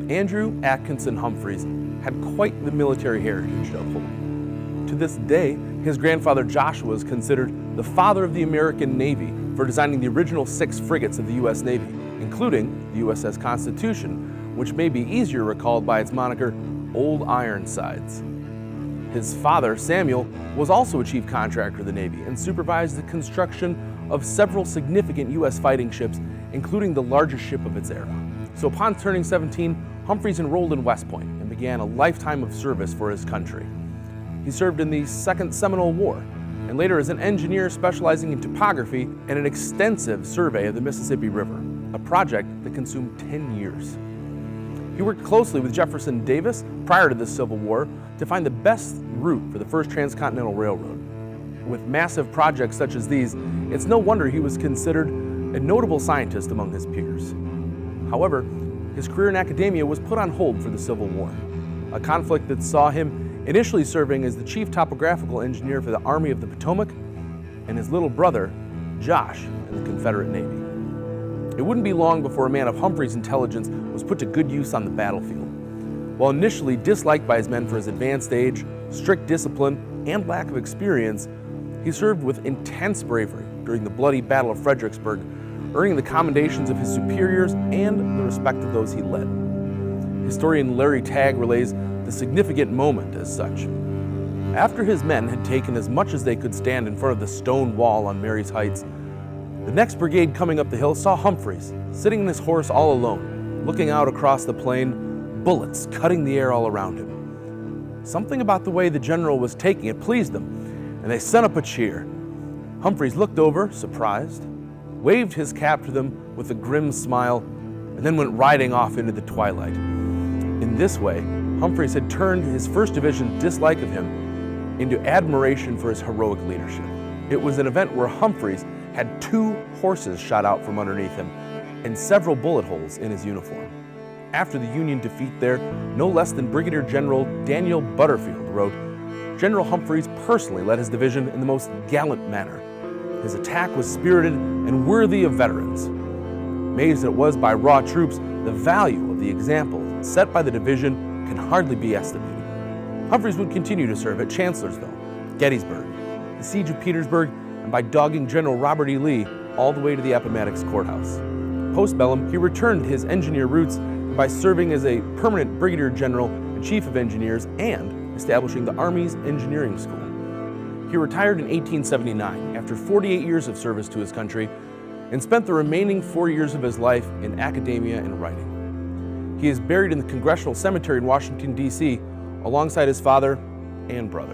Andrew Atkinson Humphreys had quite the military heritage to uphold. To this day, his grandfather Joshua is considered the father of the American Navy for designing the original 6 frigates of the U.S. Navy, including the USS Constitution, which may be easier recalled by its moniker, Old Ironsides. His father, Samuel, was also a chief contractor of the Navy and supervised the construction of several significant U.S. fighting ships, including the largest ship of its era. So upon turning 17, Humphreys enrolled in West Point and began a lifetime of service for his country. He served in the Second Seminole War and later as an engineer specializing in topography and an extensive survey of the Mississippi River, a project that consumed 10 years. He worked closely with Jefferson Davis prior to the Civil War to find the best route for the first transcontinental railroad. With massive projects such as these, it's no wonder he was considered a notable scientist among his peers. However, his career in academia was put on hold for the Civil War, a conflict that saw him initially serving as the chief topographical engineer for the Army of the Potomac and his little brother, Josh, in the Confederate Navy. It wouldn't be long before a man of Humphreys' intelligence was put to good use on the battlefield. While initially disliked by his men for his advanced age, strict discipline, and lack of experience, he served with intense bravery during the bloody Battle of Fredericksburg, earning the commendations of his superiors and the respect of those he led. Historian Larry Tagg relays the significant moment as such. After his men had taken as much as they could stand in front of the stone wall on Mary's Heights, the next brigade coming up the hill saw Humphreys sitting on his horse all alone, looking out across the plain, bullets cutting the air all around him. Something about the way the general was taking it pleased them, and they sent up a cheer. Humphreys looked over, surprised, waved his cap to them with a grim smile, and then went riding off into the twilight. In this way, Humphreys had turned his 1st Division's dislike of him into admiration for his heroic leadership. It was an event where Humphreys had 2 horses shot out from underneath him and several bullet holes in his uniform. After the Union defeat there, no less than Brigadier General Daniel Butterfield wrote, "General Humphreys personally led his division in the most gallant manner. His attack was spirited and worthy of veterans." Amazed it was by raw troops, the value of the example set by the division can hardly be estimated. Humphreys would continue to serve at Chancellorsville, Gettysburg, the Siege of Petersburg, and by dogging General Robert E. Lee all the way to the Appomattox Courthouse. Post-bellum, he returned his engineer roots by serving as a permanent brigadier general and chief of engineers and establishing the Army's engineering school. He retired in 1879 after 48 years of service to his country and spent the remaining 4 years of his life in academia and writing. He is buried in the Congressional Cemetery in Washington, D.C., alongside his father and brother.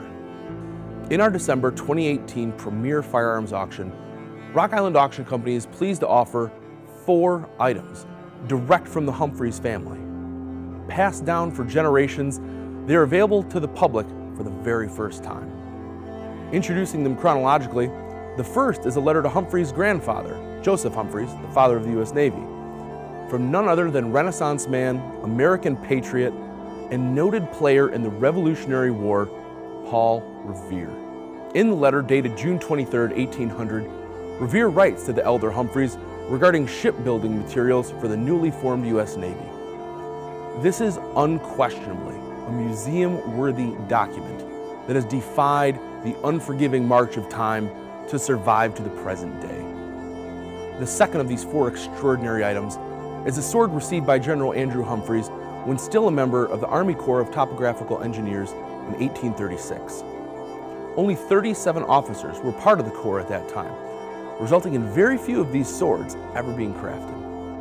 In our December 2018 premier firearms auction, Rock Island Auction Company is pleased to offer 4 items direct from the Humphreys family. Passed down for generations, they are available to the public for the very first time. Introducing them chronologically, the first is a letter to Humphreys' grandfather, Joseph Humphreys, the father of the U.S. Navy, from none other than Renaissance man, American patriot, and noted player in the Revolutionary War, Paul Revere. In the letter dated June 23, 1800, Revere writes to the elder Humphreys regarding shipbuilding materials for the newly formed U.S. Navy. This is unquestionably a museum-worthy document that has defied the unforgiving march of time to survive to the present day. The second of these 4 extraordinary items is a sword received by General Andrew Humphreys when still a member of the Army Corps of Topographical Engineers in 1836. Only 37 officers were part of the Corps at that time, resulting in very few of these swords ever being crafted.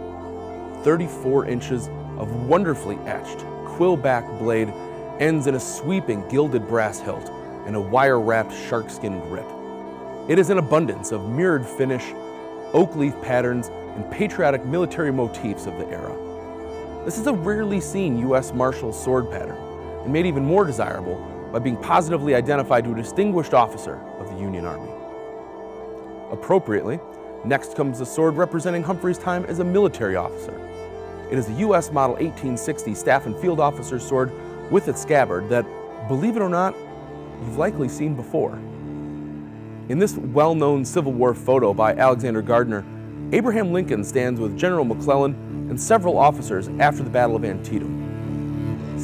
34 inches of wonderfully etched quill-back blade ends in a sweeping gilded brass hilt and a wire-wrapped sharkskin grip. It is an abundance of mirrored finish, oak leaf patterns, and patriotic military motifs of the era. This is a rarely seen U.S. Marshal sword pattern, and made even more desirable by being positively identified to a distinguished officer of the Union Army. Appropriately, next comes the sword representing Humphreys' time as a military officer. It is a U.S. Model 1860 Staff and Field Officer sword with its scabbard that, believe it or not, you've likely seen before. In this well-known Civil War photo by Alexander Gardner, Abraham Lincoln stands with General McClellan and several officers after the Battle of Antietam.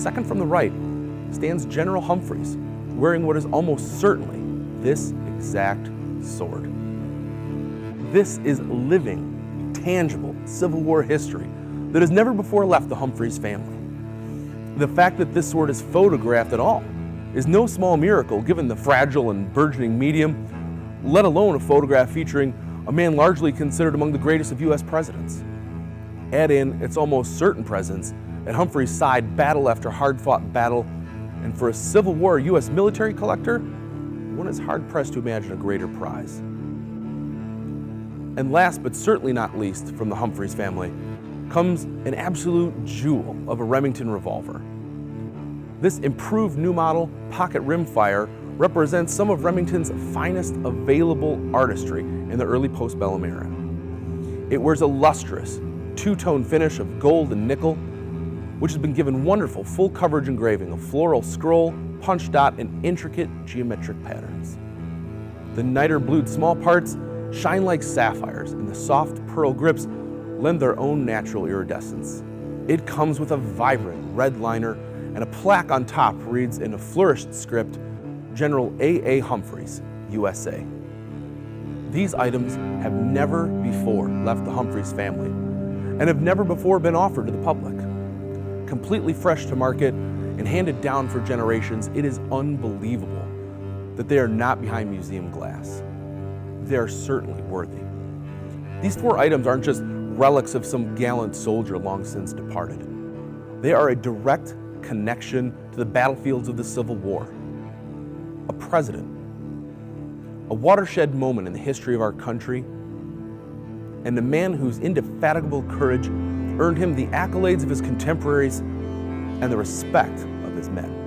second from the right, stands General Humphreys, wearing what is almost certainly this exact sword. This is living, tangible Civil War history that has never before left the Humphreys family. The fact that this sword is photographed at all is no small miracle given the fragile and burgeoning medium, let alone a photograph featuring a man largely considered among the greatest of U.S. presidents. Add in its almost certain presence at Humphrey's side battle after hard-fought battle, and for a Civil War U.S. military collector, one is hard-pressed to imagine a greater prize. And last but certainly not least from the Humphreys family comes an absolute jewel of a Remington revolver. This improved new model pocket rimfire represents some of Remington's finest available artistry in the early postbellum era. It wears a lustrous two-tone finish of gold and nickel, which has been given wonderful full coverage engraving of floral scroll, punch dot, and intricate geometric patterns. The niter blued small parts shine like sapphires, and the soft pearl grips lend their own natural iridescence. It comes with a vibrant red liner, and a plaque on top reads in a flourished script, General A.A. Humphreys, USA. These items have never before left the Humphreys family and have never before been offered to the public. Completely fresh to market and handed down for generations, it is unbelievable that they are not behind museum glass. They are certainly worthy. These 4 items aren't just relics of some gallant soldier long since departed. They are a direct connection to the battlefields of the Civil War. A president, a watershed moment in the history of our country, and a man whose indefatigable courage earned him the accolades of his contemporaries and the respect of his men.